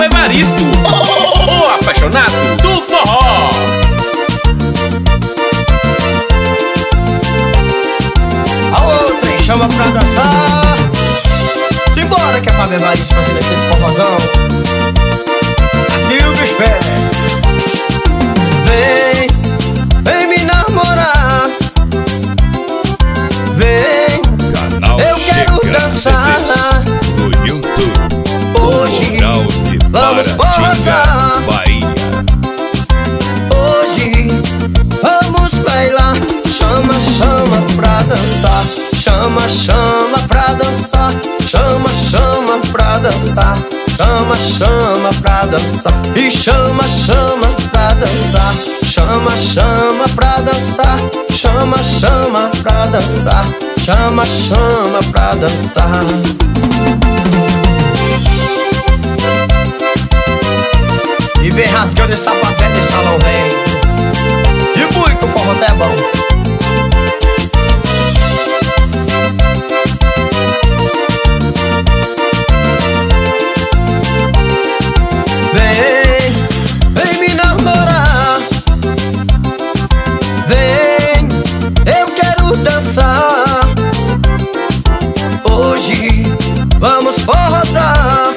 Fábio Evaristo, o apaixonado do forró. Alô, trem, chama pra dançar. Simbora que é Fábio Evaristo fazendo aqui esse forrozão. Aqui o bicho pega. Vem, vem me namorar. Vem, Canal eu quero dançar. No YouTube, hoje vamos forrozar. Bahia. Hoje vamos bailar. Chama, chama pra dançar. Chama, chama pra dançar. Chama, chama pra dançar. Chama, chama pra dançar. E chama, chama pra dançar. Chama, chama pra dançar. Chama, chama pra dançar. Chama, chama pra dançar. E vem rasgando esse sapateiro de salão, vem. E muito, o forró até é bom. Vem, vem me namorar. Vem, eu quero dançar. Hoje vamos forrozar.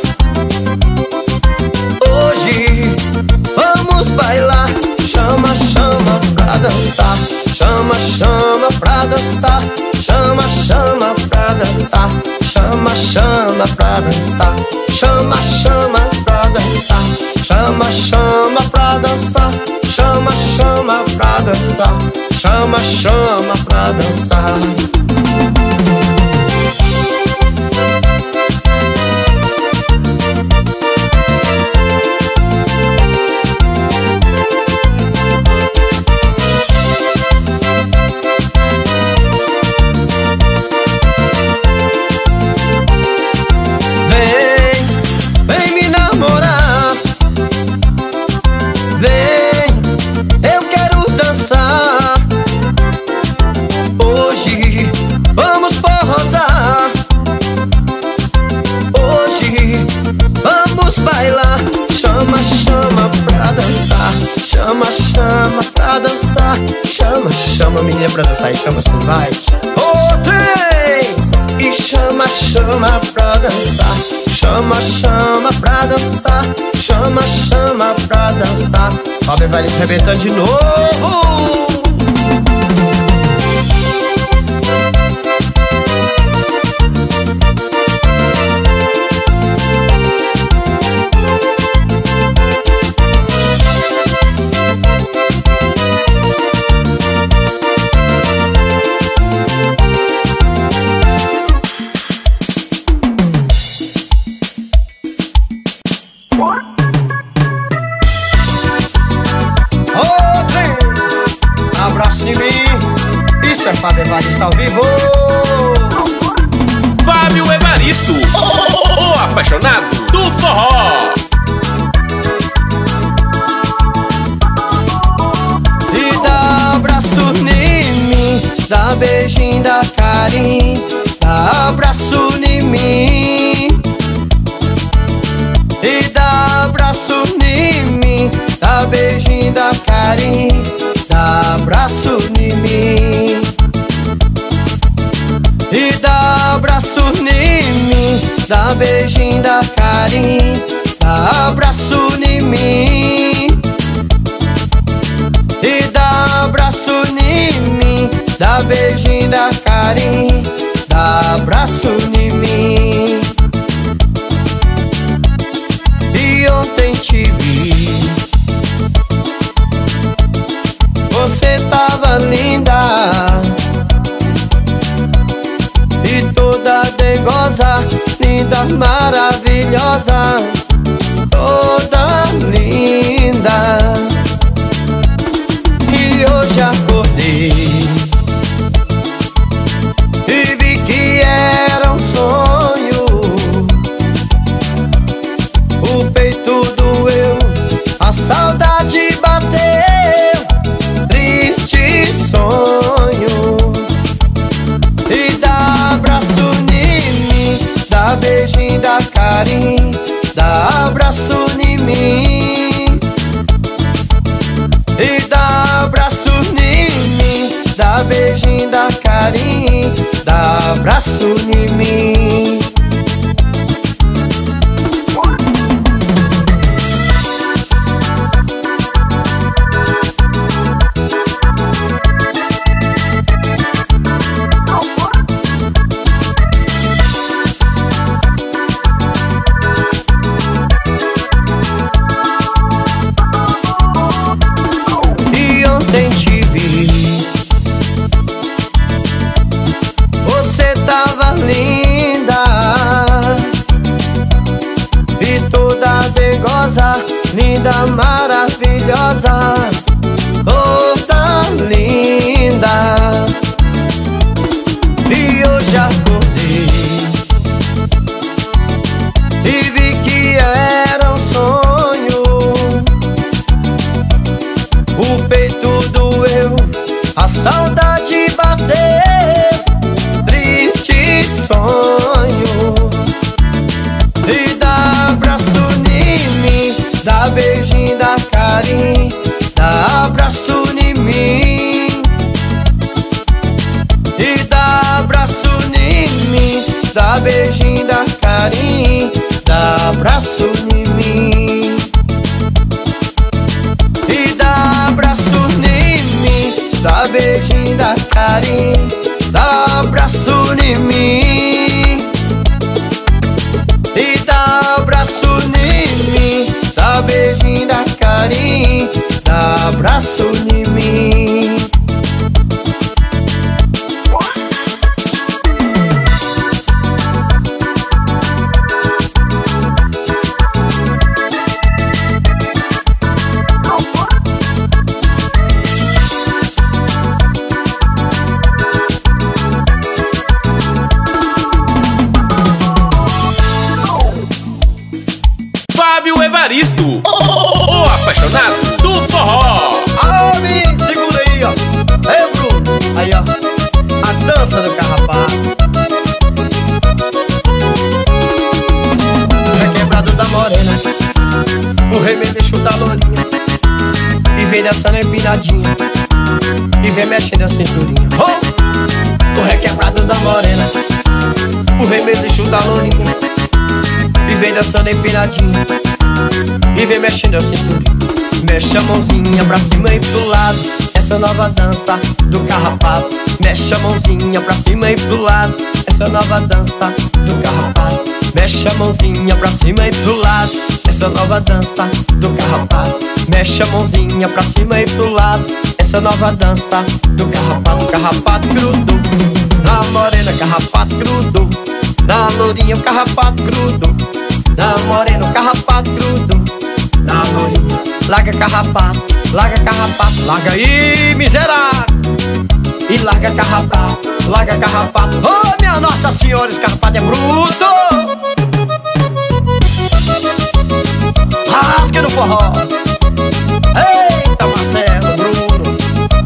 Hoje vamos bailar. Chama, chama pra dançar. Chama, chama pra dançar. Chama, chama pra dançar. Chama, chama pra dançar. Chama, chama pra dançar. Chama, chama pra dançar. Chama, chama pra dançar. Chama, chama pra dançar. Chama, chama pra dançar. Chama, chama pra dançar. Chama, chama menina pra dançar. E chama assim, vai. Oh, tem! E chama, chama pra dançar. Chama, chama pra dançar. Chama, chama pra dançar. Fábio Evaristo arrebentando de novo. Abraço de mim. Isso é Fábio Evaristo ao vivo. Fábio Evaristo, o apaixonado do forró. E dá abraço em mim, dá beijinho, dá carinho, dá abraço em mim. E dá abraço em mim, dá beijinho, dá carinho, dá abraço em mim. E dá abraço em mim, dá beijinho, dá carinho, dá abraço em mim. E dá abraço em mim, dá beijinho, dá carinho, dá abraço em mim. E ontem te vi, você tava linda e toda dengosa, linda, maravilhosa, toda linda. E hoje acordei e vi que era um sonho. O peito doeu, a saudade bateu, triste sonho. E dá abraço em mim, dá beijinho, dá carinho, dá abraço em carinho, dá abraço em mim. E ontem te vi, você tava linda e toda dengosa, linda, maravilhosa, toda linda. E hoje acordei e vi que era um sonho. O peito doeu, a saudade bateu, triste sonho. E dá abraço em mim, dá beijinho, dá carinho, dá abraço em mim. E dá abraço em mim, dá beijinho, dá carinho, dá abraço em mim. E dá abraço em mim, dá beijinho, dá carinho, dá abraço em mim. E dá abraço em mim, dá beijinho, dá carinho, dá abraço em mim. Fábio Evaristo, o apaixonado do forró. Alô, menino, segura aí, ó. Ei, Bruno, aí, ó, a dança do carrapato. É quebrado da morena, o remédio da lourinha, e vem dançando empinadinha, e vem mexendo a cinturinha. Oh! O requebrado da morena, o remédio da lourinha, e vem dançando empinadinha, e vem mexendo a cinturinha. Mexe a mãozinha pra cima e pro lado, essa nova dança do carrapato. Mexe a mãozinha pra cima e pro lado, essa nova dança do carrapato. Mexe a mãozinha pra cima e pro lado, essa nova dança do carrapato. Mexe a mãozinha pra cima e pro lado, essa nova dança do carrapato. Carrapato grudou na morena, carrapato grudou na lourinha, o carrapato grudou na morena, o carrapato grudou na lourinha. Larga carrapato, larga carrapato, larga aí, miserável. E larga carrapato, larga carrapato. Oh, minha Nossa Senhora, esse carrapato é bruto. Rasga no forró. Eita, Marcelo, Bruno.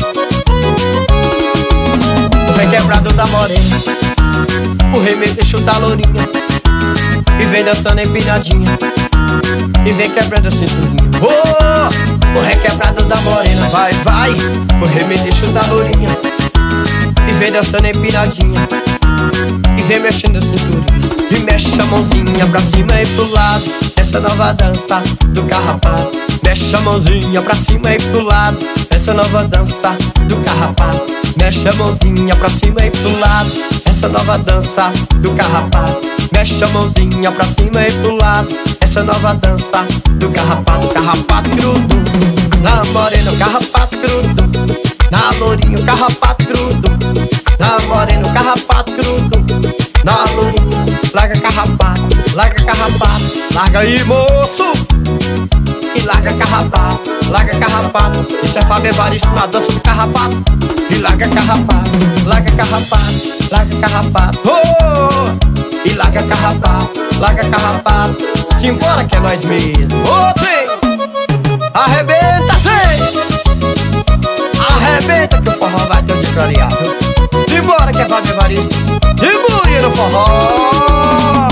O requebrado da morena, o remédio da lourinha, e vem dançando empinadinha, e vem quebrando a cinturinha. Oh, o requebrado da morena, vai, vai. O remédio da lourinha, e vem dançando empinadinha, e vem mexendo a cinturinha. E mexe a mãozinha pra cima e pro lado, essa nova dança do carrapato. Mexe a mãozinha pra cima e pro lado, essa nova dança do carrapato. Mexe a mãozinha pra cima e pro lado, essa nova dança do carrapato. Mexe a mãozinha pra cima e pro lado, essa nova dança do carrapato. Carrapato grudou na morena, o carrapato grudou na lourinha, o carrapato grudou na morena, o carrapato grudou na lourinha. Larga carrapato, larga carrapato, larga aí, moço. E larga carrapato, larga carrapato. Isso é Fábio Evaristo na dança do carrapato. E larga carrapato, larga carrapato, larga carrapato. Oh! E larga carrapato, larga carrapato. Simbora que é nós mesmo. Oh, vem! Arrebenta, vem! Arrebenta que o forró vai ter um dia clareado. Simbora que é Fábio Evaristo. Simbora no forró.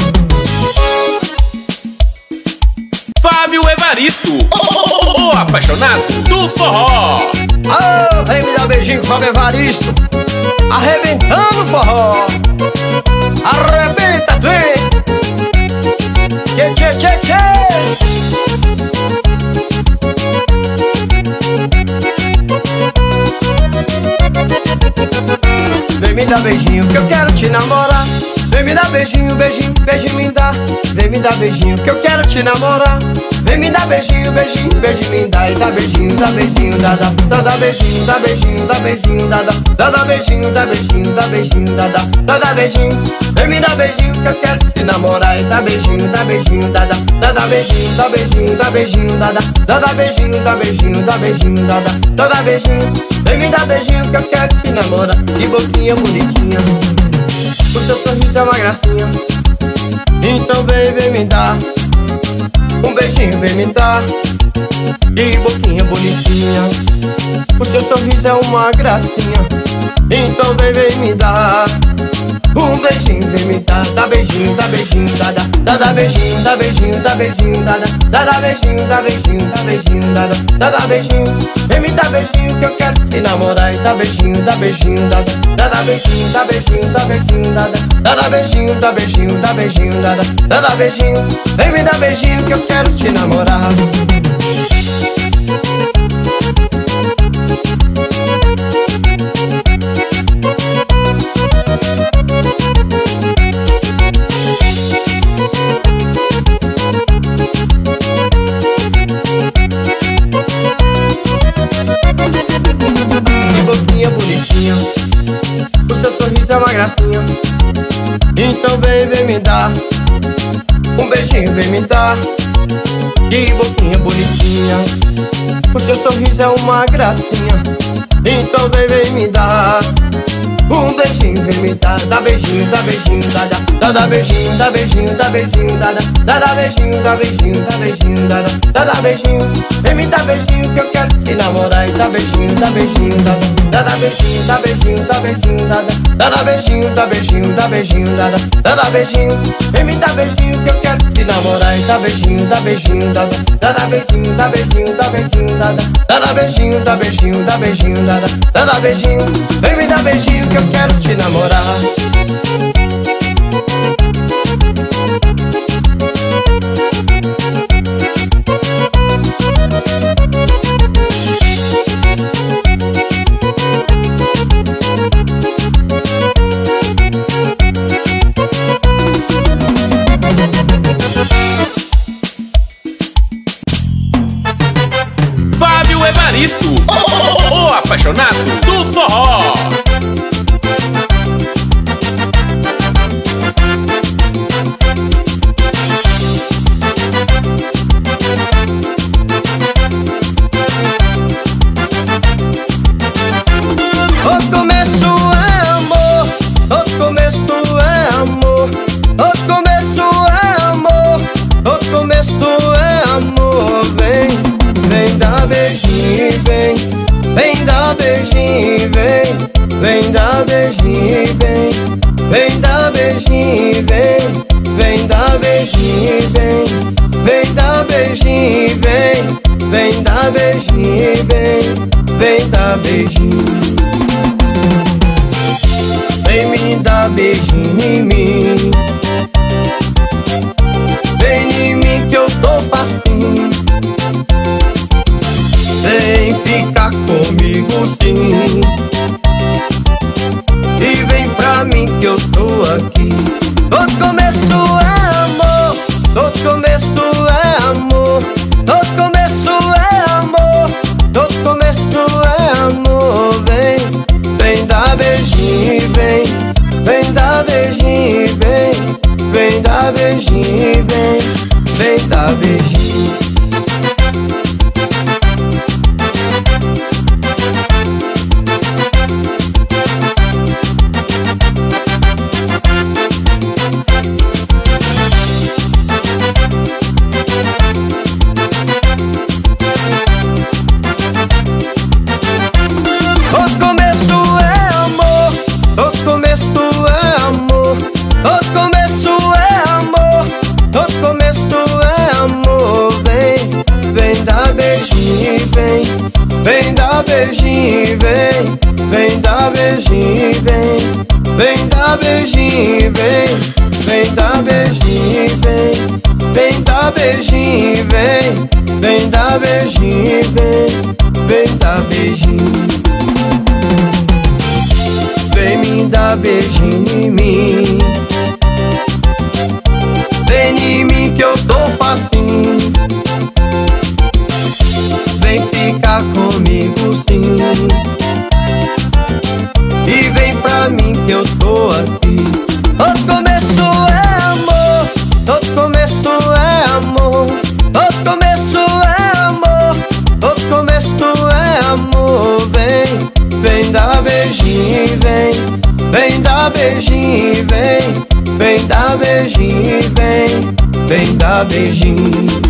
Fábio Evaristo, o apaixonado do forró. Oh, vem me dar um beijinho, Fábio Evaristo. arrebentando forró. Arrebenta, trem. Tchê, tchê, tchê, tchê. Vem me dar beijinho que eu quero te namorar. Vem me dar beijinho, beijinho, beijinho me dá. Vem me dar beijinho que eu quero te namorar. Vem me dar beijinho, beijinho, beijinho me dá. E dá beijinho, dá beijinho, dá beijinho, dá beijinho, dá beijinho, dá beijinho, dá beijinho, dá beijinho, dá beijinho. Vem me dar beijinho que eu quero te namorar. E dá beijinho, dá beijinho, dá beijinho, dá beijinho, dá beijinho, dá beijinho, dá beijinho, dá beijinho, dá beijinho. Vem me dar beijinho que eu quero te namorar. Que boquinha bonitinha, o seu sorriso é uma gracinha. Então vem me dar um beijinho, vem me dar. Que boquinha bonitinha, o seu sorriso é uma gracinha. Então vem me dar um beijinho, vem me dar. Dá beijinho, dá beijinho, dá beijinho, dá beijinho, dá beijinho, dá beijinho, dá beijinho, dá beijinho, dá beijinho. Vem me dar beijinho que eu quero te namorar. E dá beijinho, dá beijinho, dá beijinho, dá beijinho, dá beijinho, dá beijinho, dá beijinho, dá beijinho, dá beijinho. Vem me dar beijinho que eu quero te namorar. Bonitinha, o seu sorriso é uma gracinha. Então vem me dar um beijinho, vem me dar. Que boquinha bonitinha, o seu sorriso é uma gracinha. Então vem me dar um beijinho, vem me dar. Dá beijinho, dá beijinho, dá beijinho, dá beijinho, dá beijinho, dá beijinho, dá beijinho, dá beijinho, dá beijinho. Vem me dar beijinho que eu quero te namorar. E dá beijinho, dá beijinho, dá beijinho, dá beijinho, dá beijinho, dá beijinho, dá beijinho, dá beijinho, dá beijinho. Vem me dar beijinho que eu quero te namorar. E dá beijinho, dá beijinho, dá beijinho, dá beijinho, dá beijinho, dá beijinho, dá beijinho, dá beijinho, dá beijinho. Vem me dar beijinho que eu quero te namorar. Fábio Evaristo, o apaixonado do forró. O começo é amor, o começo é amor, o começo é amor, o começo é amor. Vem dar beijinho, vem dar beijinho, vem dar beijinho, vem dar beijinho, vem dar beijinho, vem dar beijinho, vem dar beijinho, vem dar beijinho. Vem me dar beijinho em mim, vem em mim que eu tô facinho. Vem ficar comigo sim, e vem pra mim que eu tô aqui. Todo começo é amor, todo começo é amor, todo começo é amor, todo começo é amor. Vem dar beijinho, vem dar beijinho, vem dar beijinho, vem dar beijinho. Vem dar beijinho, vem dar beijinho, vem vem dar beijinho, vem dar beijinho, vem dar beijinho, vem dar beijinho. Vem me dar beijinho em mim, vem em mim que eu tô facinho. Vem ficar comigo sim, e vem pra mim que eu tô aqui. Todo começo é amor, todo começo é amor, todo começo é amor, todo começo é amor. Vem dar beijinho, vem dar beijinho, vem dar beijinho, vem dar beijinho.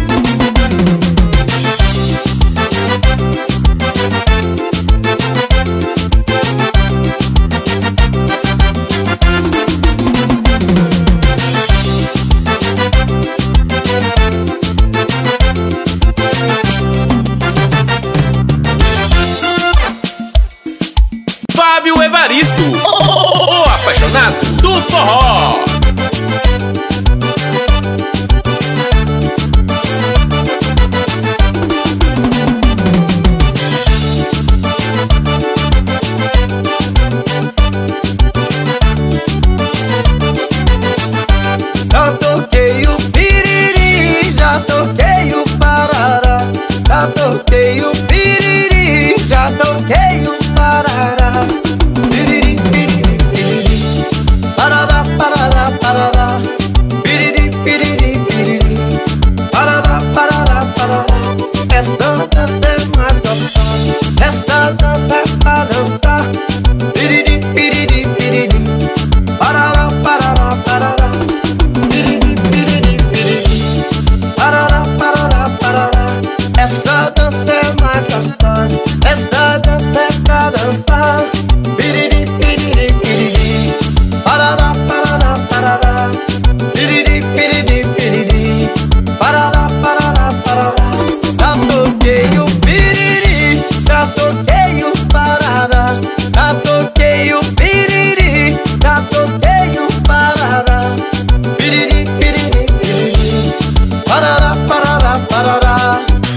Fábio Evaristo, o apaixonado do forró. Já toquei o piriri, já toquei o parará, já toquei o piriri, já toquei o parará. Piriri, piriri, piriri, parará, parará, parará. Piriri, piriri, piriri, parará, parará, parará. Esta dança é mais gostosa, esta dança é pra dançar. Piriri, piriri, piriri, parará, parará, parará. Piriri, piriri, piriri, parará, parará, parará. Essa dança é mais gostosa, essa dança é pra dançar. Piriri, piriri, piriri, parará, parará, parará. Piriri, piriri, piriri, parará, parará, parará. Já toquei o piriri, já toquei o parará, já toquei o piriri, já toquei o parará. Piriri, piriri, piriri, parará, parará, parará.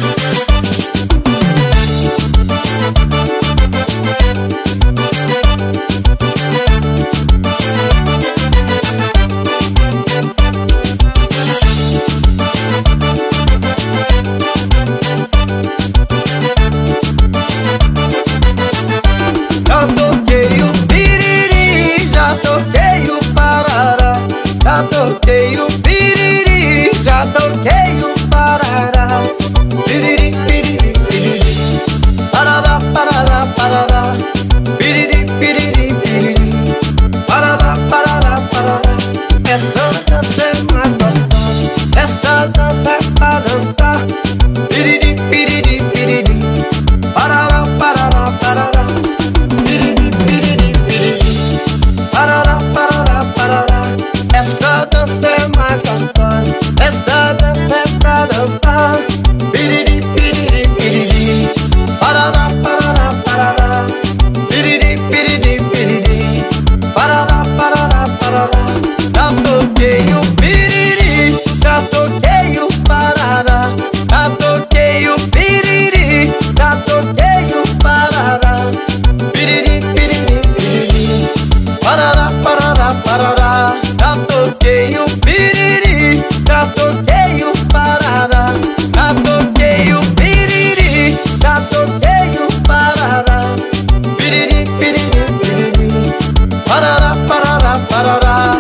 Já toquei o piriri, já toquei o parará, já toquei o piriri, já toquei o parará. Piriri, piriri, piriri, parará, parará, parará. Piriri, piriri, piriri, parará, parará, parará. Essa dança é mais gostosa, essa dança é pra dançar. Piriri, piriri, piriri, parará, parará, parará. Piriri, piriri, piriri, parará, parará, parará. Essa dança é mais gostosa, essa dança é pra dançar. Piriri, piriri, piriri, parará, parará, parará. Piriri, piriri, piriri, parará, parará, parará. Já toquei o piriri, já toquei o parará, já toquei o piriri, já toquei o parará. Piriri, piriri, piriri, parará, parará, parará. Já toquei o piriri, já toquei o parará, já toquei o piriri, já toquei o parará. Piriri, piriri, piriri, parará, parará, parará.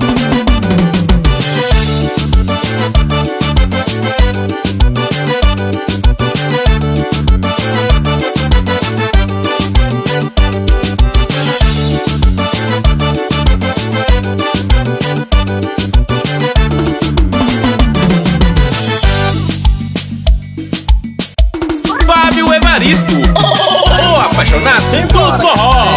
Fábio Evaristo, o apaixonado do forró.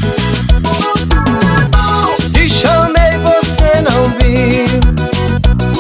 Te chamei, você não viu.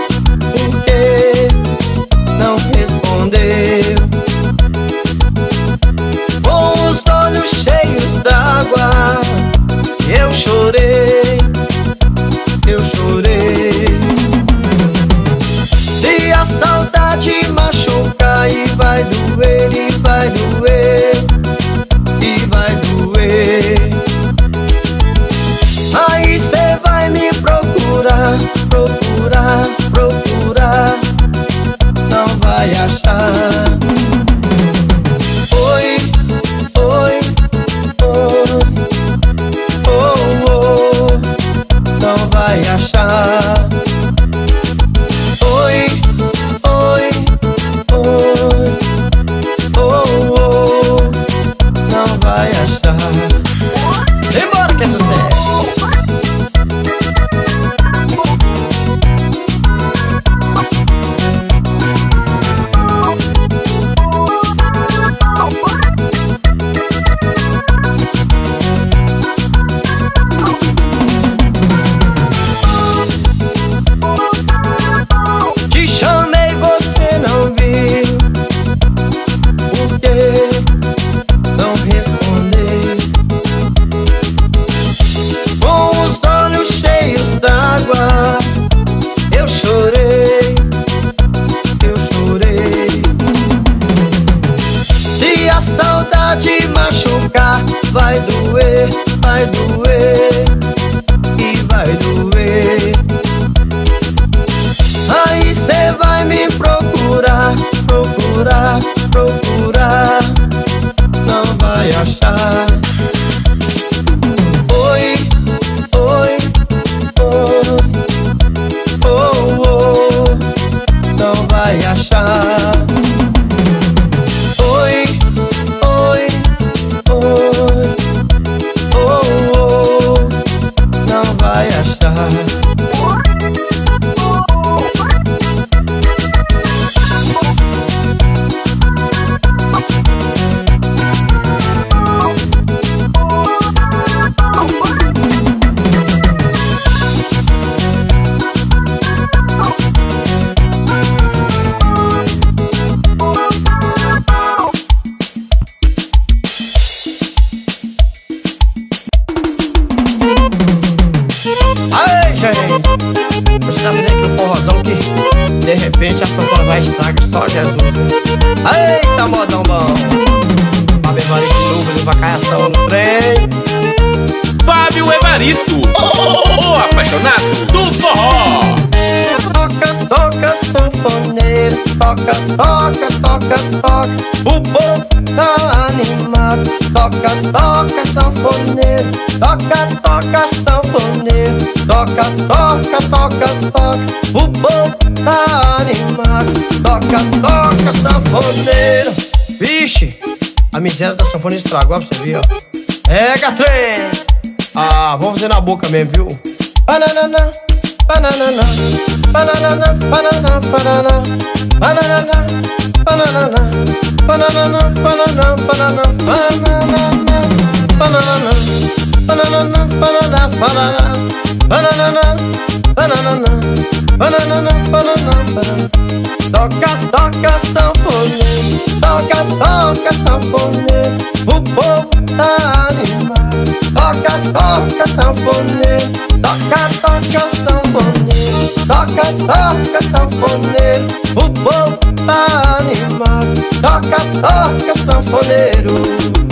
Se a saudade machucar, vai doer e vai doer. Aí cê vai me procurar, não vai achar. Oi, oi, oi, oh, oh, não vai achar. Oi, oi, oi, oh, oh, não vai achar. Precisava dizer que o forrozão que de repente a sanfona vai estragar, só Jesus. Eita, modão bom. Fábio Evaristo Luvas, vacaiação no trem. Fábio Evaristo, o apaixonado do forró. Toca, toca, sanfoneiro. Toca, toca, toca, toca. O povo tá animado. Toca, toca, sanfoneiro. Toca, toca, sanfoneiro. Toca, toca, toca, toca. O povo tá animado. Toca, toca, sanfoneiro. Vixe, a miséria da sanfona estragou, pra você ver, ó. Pega trem. Ah, vamos fazer na boca mesmo, viu? Bananana, bananana, bananana, bananana, bananana, bananana, bananana, bananana, bananana, bananana, bananana, bananana, bananana, bananana, bananana, bananana, bananana, bananana. Toca, toca, sanfoneiro. Toca, toca, sanfoneiro. O povo tá animado. Toca, toca, sanfoneiro. Toca, toca, sanfoneiro. Toca, toca, sanfoneiro. O povo tá animado. Toca, toca, sanfoneiro.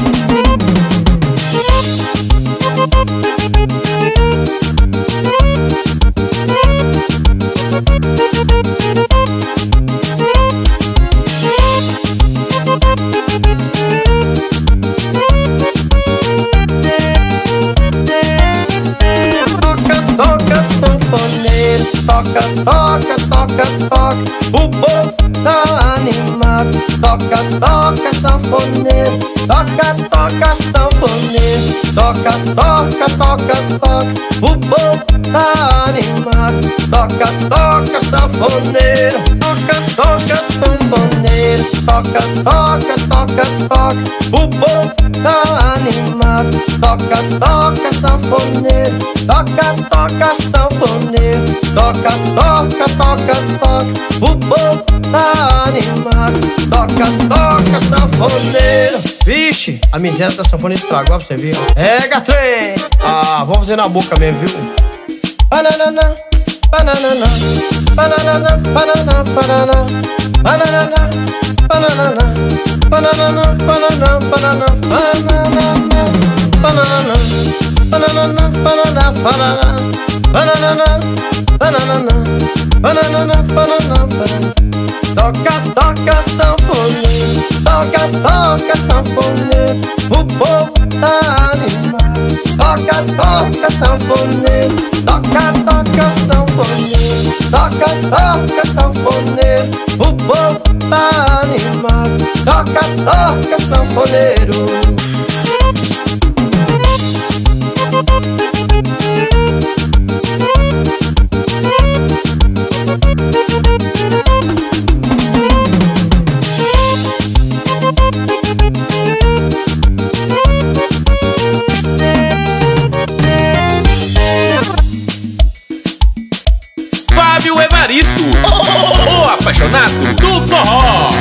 Toca, toca, toca, toca. O povo tá animado. Toca, toca, sanfoneiro. Toca, toca, sanfoneiro. Toca, toca, toca, toca. O povo tá animado. Toca, toca, sanfoneiro. Toca, toca, sanfoneiro. Toca, toca, toca, toca. O povo tá animado. Toca, toca, sanfoneiro. Toca, toca, sanfoneiro. Toca, toca, toca, toca. O povo tá animado. Toca, toca, sanfoneiro. Vixe, a miséria da sanfona estragou, pra você ver. Pega trem. Ah, vamos fazer na boca mesmo, viu? Bananana, bananana, bananana, bananana, bananana, bananana, bananana, bananana, bananana, bananana, bananana, bananana, bananana, bananana, bananana, bananana, bananana, bananana. Toca, toca, sanfoneiro. Toca, toca, sanfoneiro. O povo tá animado. Toca, toca, sanfoneiro. Toca, toca, sanfoneiro. Toca, toca, sanfoneiro. O povo tá animado. Toca, toca, sanfoneiro. Fábio Evaristo, o apaixonado do forró.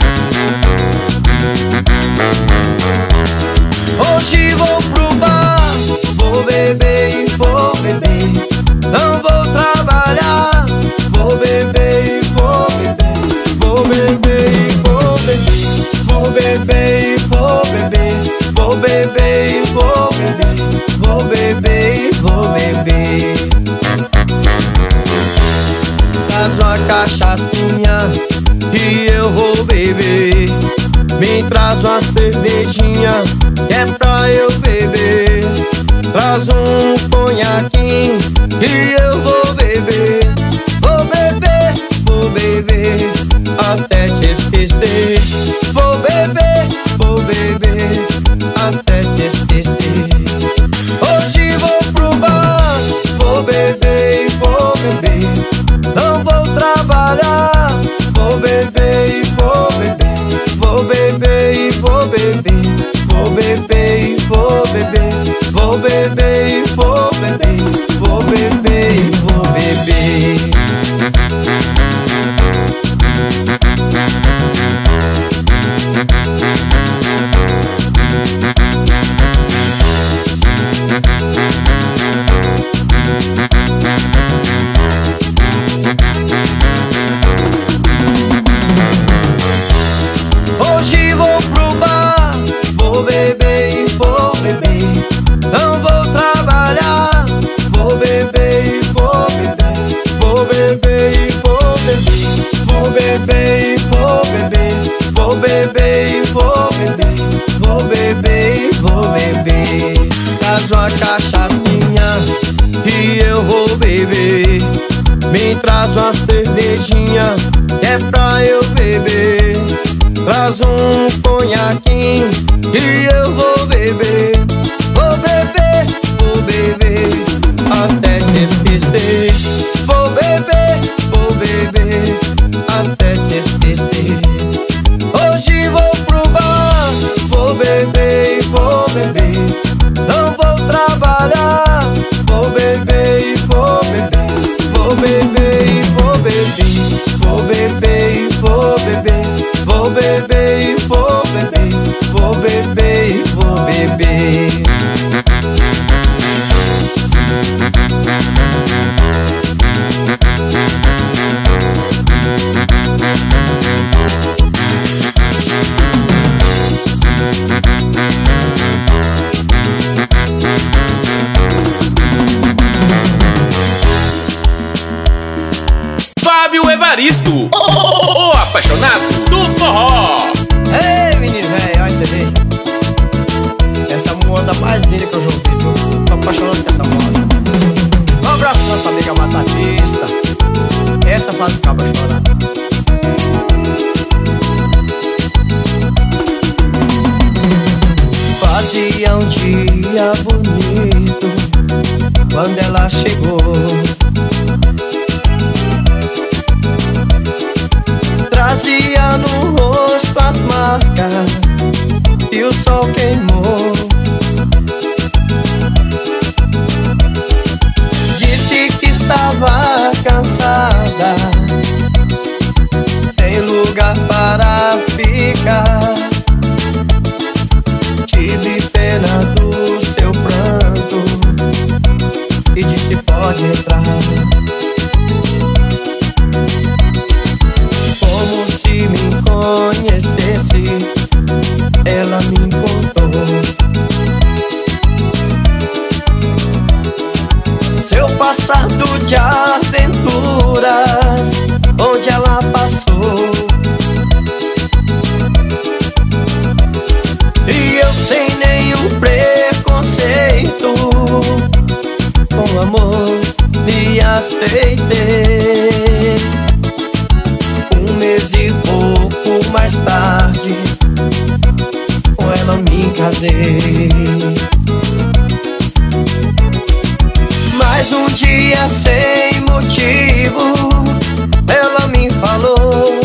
Hoje vou pro bar beber e vou beber. Não vou trabalhar, vou beber e vou beber. Vou beber e vou beber. Vou beber e vou beber. Vou beber e vou beber. Vou beber e vou beber. Traz uma cachaçinha e eu vou beber. Me traz uma cervejinha que é pra eu beber. Traz um conhaquinho e eu vou beber. Vou beber, vou beber até te esquecer. Vou beber até te esquecer. Hoje vou pro bar, vou beber e vou beber. Não vou trabalhar, vou beber e vou beber. Vou beber e vou beber. Vou beber e vou beber. Vou beber e vou beber. Vou beber e vou beber. Hoje vou pro bar, vou beber e vou beber. Não vou trabalhar, vou beber e vou beber. Vou beber e vou beber. Vou beber e vou beber. Vou beber e vou beber. Vou beber e vou beber. Traz uma cachaçinha e eu vou beber. Me traz uma cervejinha que é pra eu beber. Traz um conhaquinho e eu vou beber. Vou beber até te esquecer. Vou beber até te esquecer. Hoje vou pro bar, vou beber e vou beber. Não vou trabalhar, vou beber e vou beber. Vou beber e vou beber. Vou beber e vou beber. Vou beber e vou beber. Vou beber e vou beber. Fábio Evaristo, o apaixonado do forró. Ei, menino velho, olha você vê. Essa moda mais linda que eu já ouvi, viu? Tô apaixonado por essa moda. Um abraço pra nossa amiga Matatista. Essa faz o cabra chorar. Fazia um dia bonito quando ela chegou. Trazia no rosto as marcas que o sol queimou. Disse que estava cansada, sem lugar para ficar. Tive pena do seu pranto e disse pode entrar. Como se me conhecesse, ela me contou seu passado de aventuras, onde ela passou. E eu sem nenhum preconceito, com amor me aceitei. Um mês e pouco mais tarde, com ela me casei. Mas um dia sem motivo, ela me falou: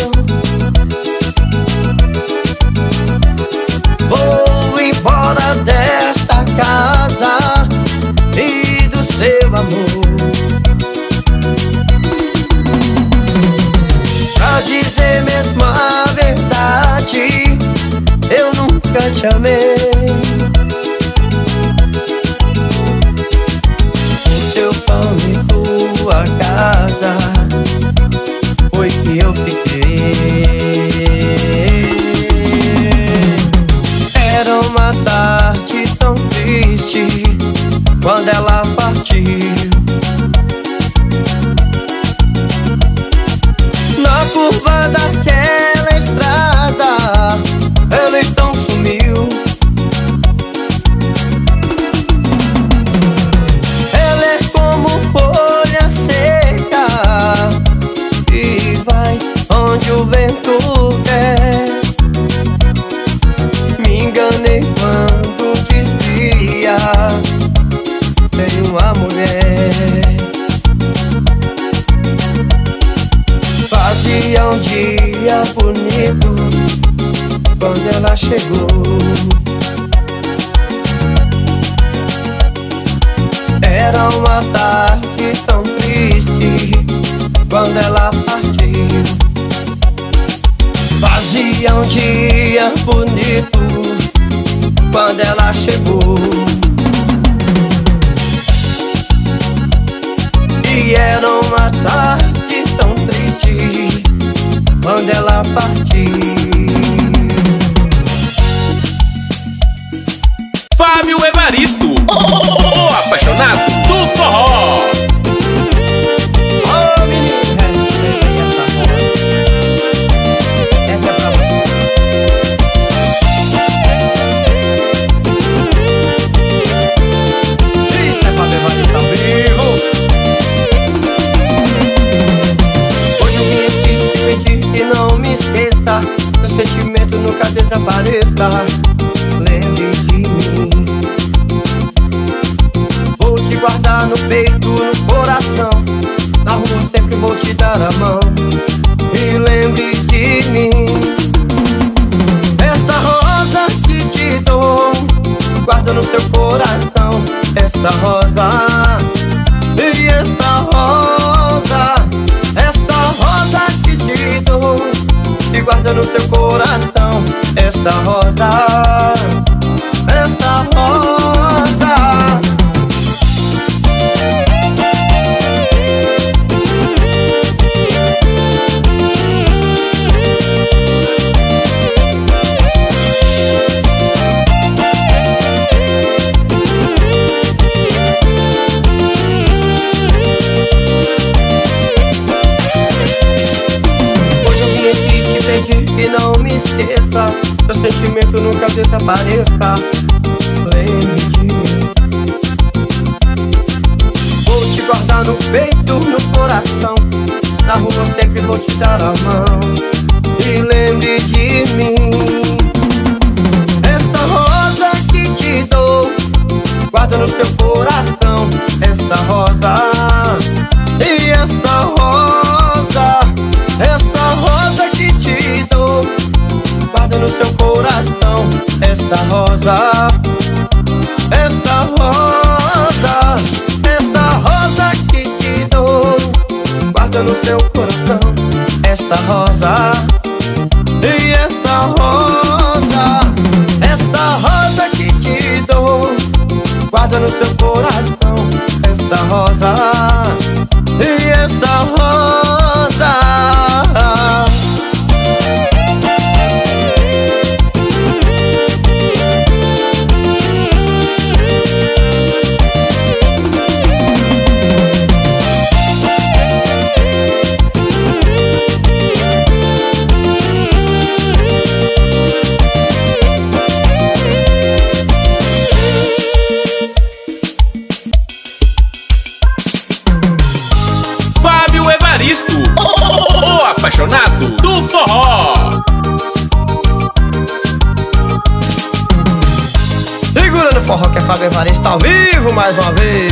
vou embora desta casa e do seu amor. Pra dizer mesmo a verdade, eu nunca te amei. quando ela partiu. Na curva daquela estrada, ela então sumiu. Ela é como folha seca e vai onde o vento quer. Me enganei quando dizia: tem uma mulher. Fazia um dia bonito quando ela chegou. Era uma tarde tão triste quando ela partiu. Fazia um dia bonito quando ela chegou. E era uma tarde tão triste quando ela partiu. Fábio Evaristo, o apaixonado do forró. Ô menina, essa é pra você. Isso é Fábio Evaristo ao vivo. Hoje eu vim aqui te pedir que não me esqueça, seu sentimento nunca desapareça. Lembre de mim. Vou te guardar no peito, no coração. Na rua sempre vou te dar a mão. E lembre de mim. Esta rosa que te dou, guarda no seu coração. Esta rosa, e esta rosa, esta rosa que te dou, e guarda no seu coração. Esta rosa, esta rosa. Que não me esqueça, seu sentimento nunca desapareça. Lembre de mim. Vou te guardar no peito, no coração. Na rua sempre vou te dar a mão. E lembre de mim. Esta rosa que te dou, guarda no seu coração. Esta rosa, e esta rosa, esta rosa que te dou, guarda no seu coração. Esta rosa, esta rosa, esta rosa que te dou, guarda no seu coração. Esta rosa, e esta rosa, esta rosa que te dou, guarda no seu coração. Esta rosa, e esta rosa. O apaixonado do forró. Segura no forró que é Fábio Evaristo ao vivo mais uma vez.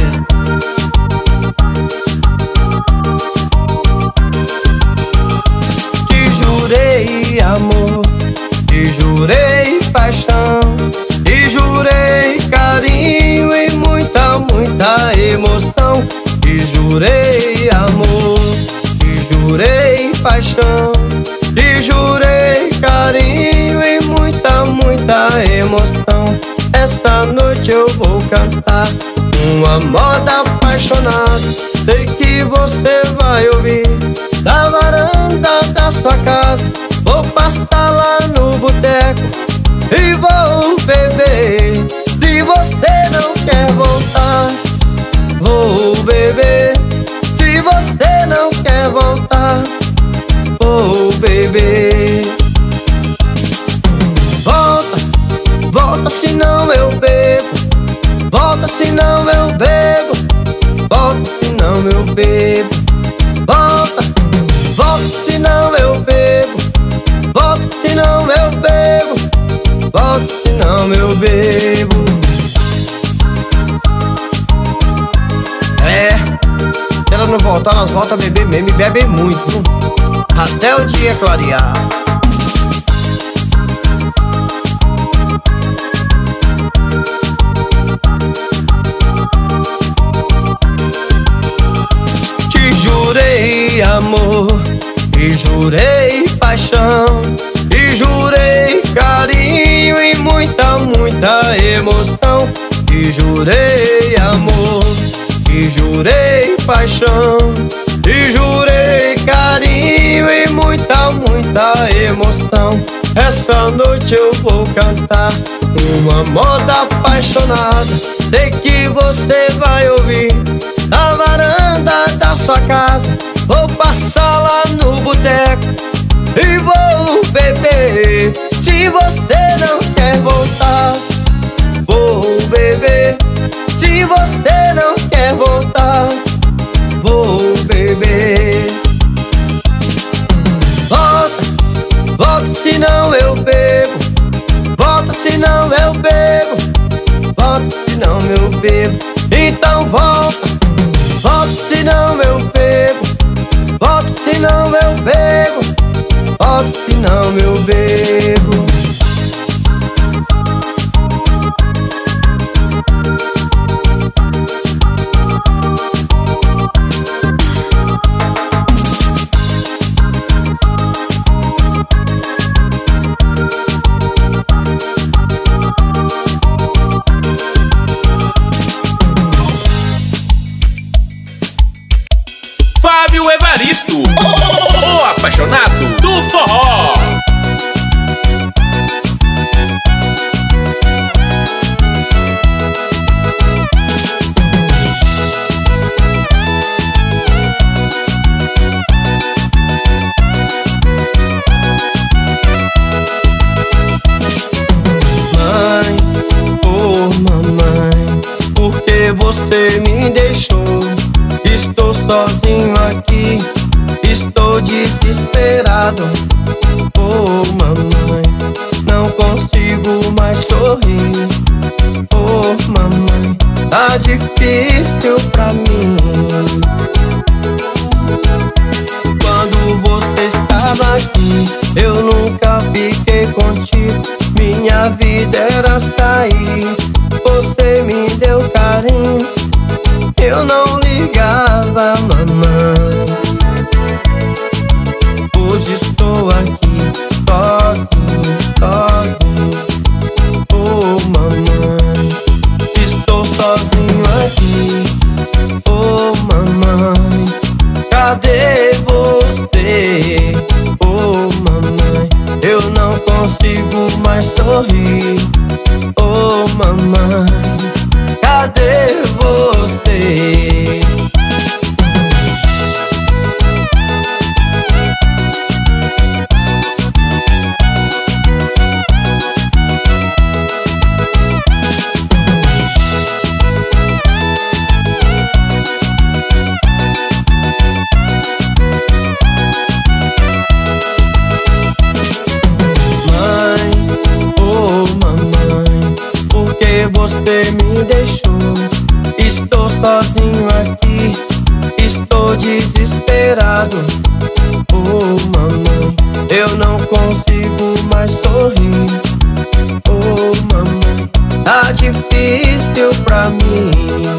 Te jurei amor, te jurei paixão, te jurei carinho e muita, muita emoção. Te jurei amor, te jurei paixão, te jurei carinho e muita, muita emoção. Esta noite eu vou cantar uma moda apaixonada. Sei que você vai ouvir da varanda da sua casa. Vou passar lá no boteco e vou beber. Se você não quer voltar, bebê. Volta, volta senão eu bebo. Volta senão eu bebo. Volta senão eu bebo. Volta, volta senão eu bebo. Volta senão eu bebo. Volta senão eu bebo. Se ela não voltar, nós volta a beber mesmo e bebe muito, até o dia clarear. Te jurei amor, e jurei paixão, e jurei carinho e muita, muita emoção. Te jurei amor, e jurei paixão, e jurei carinho e muita, muita emoção. Essa noite eu vou cantar uma moda apaixonada. Sei que você vai ouvir na varanda da sua casa. Vou passar lá no boteco e vou beber. Se você não quer voltar, vou beber. Se você não quer voltar, vou beber. Volta, volta senão eu bebo. Volta senão eu bebo. Volta senão eu bebo. Então volta, volta senão eu bebo. Volta senão eu bebo. Volta senão eu bebo. Fábio Evaristo, o apaixonado do forró. Mãe, oh mamãe, por que você me deixou? Estou sozinho aqui, estou desesperado. Oh mamãe, não consigo mais sorrir. Oh mamãe, tá difícil pra mim. Quando você estava aqui, eu nunca fiquei contigo. Minha vida era sair, você me deu carinho. Eu não ligava, mamãe. Hoje estou aqui, sozinho, sozinho. Oh mamãe, estou sozinho aqui. Oh mamãe, cadê você? Oh mamãe, eu não consigo mais sorrir. Oh mamãe, cadê você? Você me deixou, estou sozinho aqui, estou desesperado. Oh mamãe, eu não consigo mais sorrir. Oh mamãe, tá difícil pra mim.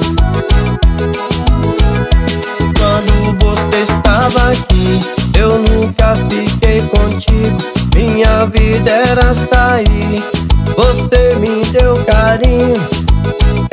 Quando você estava aqui, eu nunca fiquei contigo. Minha vida era sair, você me deu carinho.